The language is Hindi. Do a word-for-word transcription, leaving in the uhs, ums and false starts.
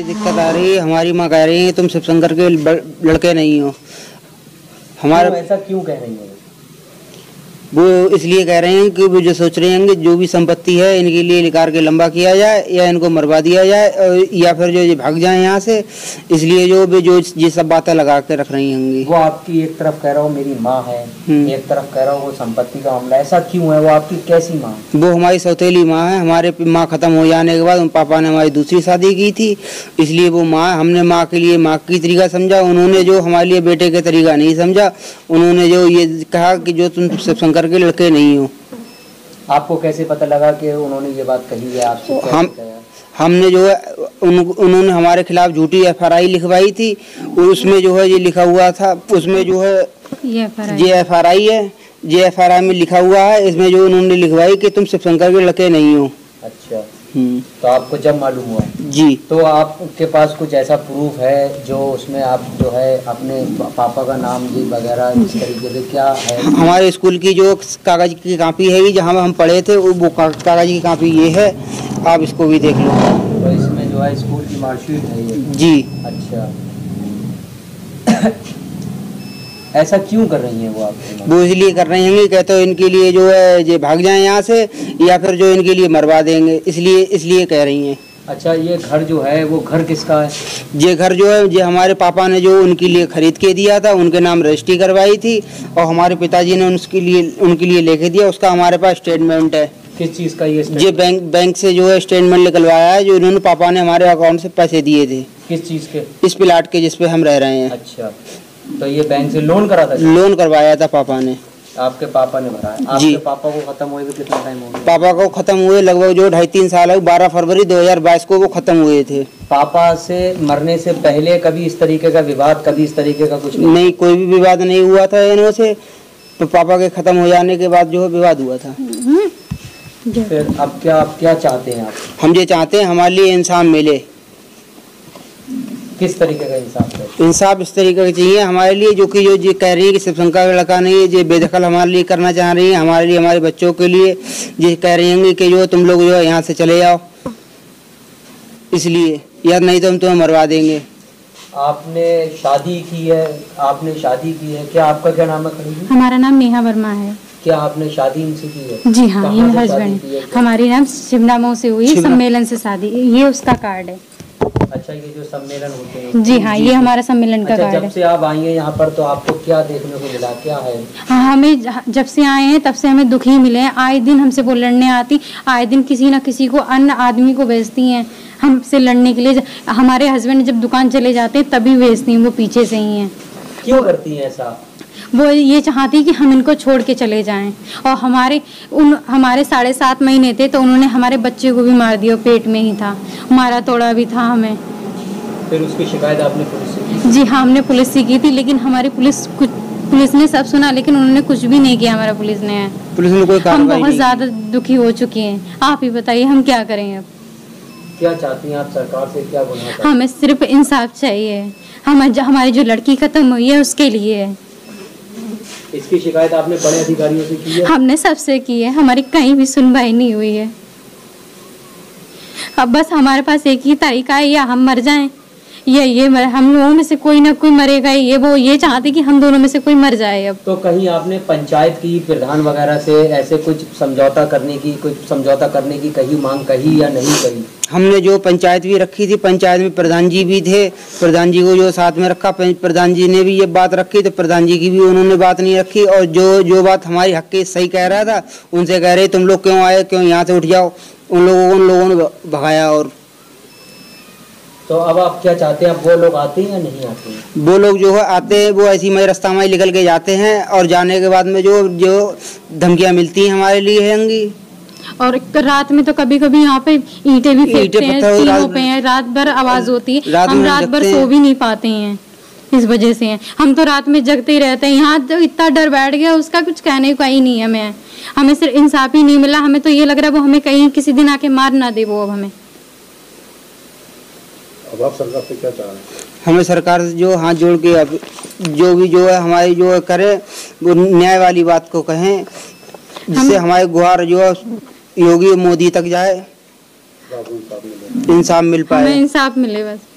ये दिक्कत आ रही है, हमारी माँ कह रही है तुम शिवशंकर के लड़के नहीं हो। हमारा ऐसा क्यों कह रही है? वो इसलिए कह रहे हैं कि वो जो सोच रहे हैं कि जो भी संपत्ति है इनके लिए निकाल के लंबा किया जाए या इनको मरवा दिया जाए या फिर जो ये भाग जाए यहाँ से, इसलिए जो भी जो ये सब बातें लगा के रख रही होंगी। वो आपकी एक तरफ कह रहा हो मेरी माँ है, एक तरफ कह रहा हो वो संपत्ति का मामला, ऐसा क्यों है? वो आपकी कैसी माँ? वो हमारी सौतेली माँ है। हमारे माँ खत्म हो जाने के बाद पापा ने हमारी दूसरी शादी की थी, इसलिए वो माँ, हमने माँ के लिए माँ की तरीका समझा, उन्होंने जो हमारे लिए बेटे के तरीका नहीं समझा। उन्होंने जो ये कहा कि जो तुम शिवशंकर के लड़के नहीं हो। आपको कैसे पता लगा कि उन्होंने ये बात कही है आपसे? हम हमने जो है उन, उन्होंने हमारे खिलाफ झूठी एफ आर आई लिखवाई थी, उसमें जो है ये लिखा हुआ था, उसमें जो है ये एफ आर आई है, ये एफ आर आई में लिखा हुआ है, इसमें जो उन्होंने लिखवाई कि तुम शिवशंकर के लड़के नहीं हो। अच्छा, तो आपको जब मालूम हुआ जी, तो आपके पास कुछ ऐसा प्रूफ है जो उसमें आप जो है अपने पापा का नाम जी वगैरह इस तरीके से क्या है? हमारे स्कूल की जो कागज की कॉपी है जहाँ हम पढ़े थे वो कागज की कॉपी ये है, आप इसको भी देख लो। तो इसमें जो है स्कूल की मार्कशीट है ये? जी। अच्छा, ऐसा क्यों कर रही हैं वो आपके? वो इसलिए कर रही हैं कहते हो इनके लिए जो है ये भाग जाएं यहाँ से या फिर जो इनके लिए मरवा देंगे, इसलिए इसलिए कह रही हैं। अच्छा, ये घर जो है वो घर किसका है? ये घर जो है ये हमारे पापा ने जो उनके लिए खरीद के दिया था, उनके नाम रजिस्ट्री करवाई थी और हमारे पिताजी ने उसके लिए उनके लिए लेके दिया। उसका हमारे पास स्टेटमेंट है। किस चीज़ का ये? ये बैंक बैंक से जो है स्टेटमेंट निकलवाया है, जो इन्होंने पापा ने हमारे अकाउंट से पैसे दिए थे। किस चीज़ के? इस प्लाट के जिसपे हम रह रहे हैं। अच्छा, तो ये बैंक से लोन करा था? लोन करवाया था पापा ने। आपके पापा ने भरा है? आपके पापा को खत्म हुए भी कितना टाइम हो गया? पापा को खत्म हुए लगभग जो ढाई तीन साल है, बारह फरवरी दो हजार बाईस को वो खत्म हुए थे। पापा से मरने से पहले कभी इस तरीके का विवाद, कभी इस तरीके का कुछ नहीं? नहीं, कोई भी विवाद नहीं हुआ था इनों से। तो पापा के खत्म हो जाने के बाद जो है विवाद हुआ था। फिर अब क्या आप क्या चाहते हैं? आप हम ये चाहते हैं हमारे लिए इंसाफ मिले। किस तरीके का इंसाफ है? इंसाफ इस तरीके का चाहिए हमारे लिए, जो कि जो ये कह रही है कि शिवशंकर का लड़का नहीं है, ये बेदखल हमारे लिए करना चाह रही है, हमारे लिए, हमारे बच्चों के लिए ये कह रही होंगी कि जो तुम लोग जो है यहाँ से चले जाओ, इसलिए, या नहीं तो हम तुम्हें मरवा देंगे। आपने शादी की है? आपने शादी की है क्या? आपका क्या नाम है? हमारा नाम नेहा वर्मा है। क्या आपने शादी इनसे की है? जी हाँ, ये मेरा हस्बैंड। हमारी नाम शिमला से हुई, सम्मेलन से शादी, ये उसका कार्ड है। अच्छा, ये जो सम्मेलन होते हैं? जी हाँ, ये हमारा सम्मेलन का अच्छा, कार्ड है। जब से आप आई हैं यहाँ पर तो आपको क्या देखने को मिला, क्या है? हाँ, हमें जब से आए हैं तब से हमें दुख ही मिले हैं। आए दिन हमसे वो लड़ने आती, आए दिन किसी न किसी को, अन्य आदमी को भेजती हैं हमसे लड़ने के लिए। हमारे हस्बैंड जब दुकान चले जाते हैं तभी भेजती हैं, वो पीछे से ही हैं। क्यों करती हैं ऐसा? वो ये चाहती कि हम इनको छोड़ के चले जाएं। और हमारे उन हमारे साढ़े सात महीने थे तो उन्होंने हमारे बच्चे को भी मार दिया, पेट में ही था, मारा तोड़ा भी था हमें। फिर उसकी शिकायत आपने पुलिस से की? जी हाँ, हमने पुलिस से की थी, लेकिन हमारी पुलिस कुछ पुलिस ने सब सुना, लेकिन उन्होंने कुछ भी नहीं किया। हमारा पुलिस ने पुलिस ने कोई हम बहुत ज्यादा दुखी हो चुके हैं। आप ही बताइए हम क्या करें अब? क्या चाहती हैं आप सरकार से? क्या गुनाह? हमें सिर्फ इंसाफ चाहिए। हम हमारी जो लड़की खत्म हुई है उसके लिए है। इसकी शिकायत आपने बड़े अधिकारियों से की है? हमने सबसे की है, हमारी कहीं भी सुनवाई नहीं हुई है। अब बस हमारे पास एक ही तरीका है, या हम मर जाएं या ये मर, हम लोगों में से कोई ना कोई मरेगा। ये वो ये चाहते कि हम दोनों में से कोई मर जाए। अब तो कहीं आपने पंचायत की, प्रधान वगैरह से ऐसे कुछ समझौता करने की कुछ समझौता करने की कहीं मांग कही या नहीं कही? हमने जो पंचायत भी रखी थी, पंचायत में प्रधान जी भी थे, प्रधान जी को जो साथ में रखा, प्रधान जी ने भी ये बात रखी तो प्रधान जी की भी उन्होंने बात नहीं रखी। और जो जो बात हमारी हक की सही कह रहा था, उनसे कह रहे तुम लोग क्यों आए, क्यों यहाँ से उठ जाओ, उन लोगों को उन लोगों ने भगाया। और तो अब आप क्या चाहते हैं? अब वो लोग आते हैं या नहीं आते हैं? वो लोग जो है आते हैं, वो ऐसी मई रास्ता में निकल के जाते हैं और जाने के बाद में जो जो धमकियाँ मिलती हैं हमारे लिए होंगी। और रात में तो कभी कभी यहाँ पे ईंटें भी फेंकते हैं, तीनों पे हैं, रात भर आवाज होती है, हम रात भर सो भी नहीं पाते हैं इस वजह से। हम तो रात में जगते ही रहते हैं। यहाँ तो इतना डर बैठ गया, उसका कुछ कहने का ही नहीं है। हमें हमें सिर्फ इंसाफ ही नहीं मिला। हमें तो ये लग रहा है वो हमें कहीं किसी दिन आके मार ना दे वो अब हमें। अब आप सरकार से क्या चाह रहे हैं? हमें सरकार से जो हाथ जोड़ के अब जो भी जो है हमारी जो करे वो न्याय वाली बात को कहें, जिससे हमारे गुहार जो है योगी मोदी तक जाए, इंसाफ मिल पाए, हमें इंसाफ मिले बस।